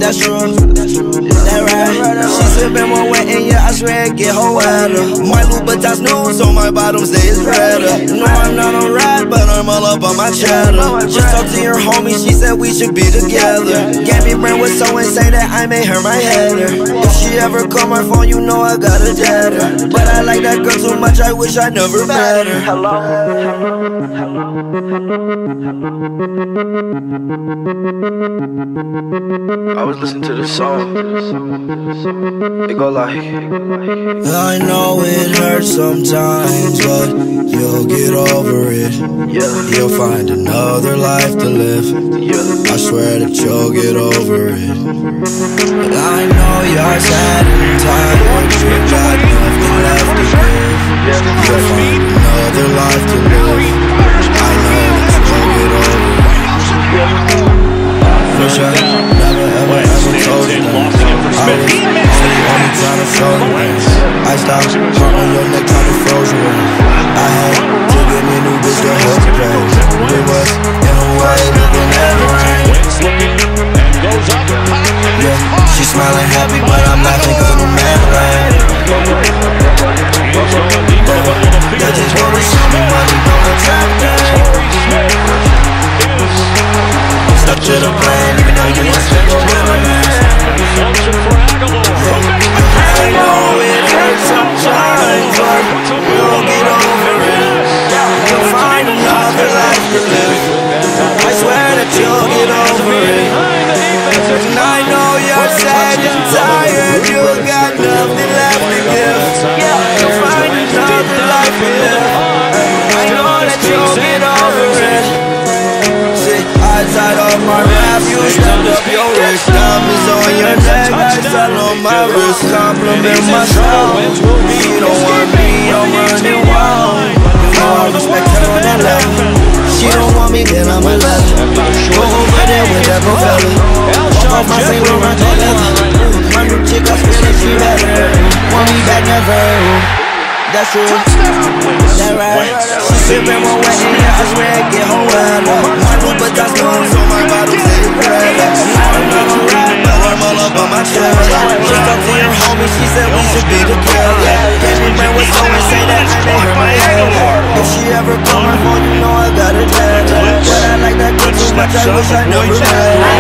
That's true. That right. She sippin' more wet and yeah, I swear it get her wetter. My Louboutins new, so my bottom stays redder. No, I'm not a rat, but I'm all up on my cheddar. Just talked to your homie, she said we should be together. Gave me brain with so insane that I made her my header. If she ever call my phone, you know I got a deader. But I like that girl too much, I wish I never met her. I was listening to the song. It go like, I know it hurts sometimes, but you'll get over it. You'll find another life to live. I swear that you'll get over it. But I know you're sad and tired, you got nothing left to give. You'll find another life to live. I know that you'll get over it. Wish I never ever told you that I was only trying to show you things. I stopped heart on your neck trying to froze you. I had to get me a new bitch to hold the place. We was in Hawaii looking at the rain. Yeah, she's smiling happy but I'm laughing cause I'm a man rain. That just wanna show me money, don't attract that. Stuck to the plan, even though you must have a man. I know it hurts sometimes, but you'll get over it. You'll find another life to live. I swear that you'll get over it. And I know you're sad and tired, you got nothing left to give. You'll find another life to live. I know that you'll get over it. I tied off my rap, you stepped up your wrist. Diamonds on your neck, I fell on my wrist. Compliment my soul. She don't want me, I'm running wild. You know I respect her on that level. She don't want me, then I'm a level. Go over there with that propeller. Walk off my St. Laurent together. My new chick, I feel like she better. Want me back, never. That's true. That right. She sippin' more wet and yeah, I swear it get her wetter. My Louboutins new, so my bottom stays redder. I'm not a rat, but I'm all up on my cheddar. Just talked to your homie, she said we should be together. Gave me brain with so insane that I made her my header. If she ever call my phone, you know I got a deader. But I like that girl too much, I wish I never met her.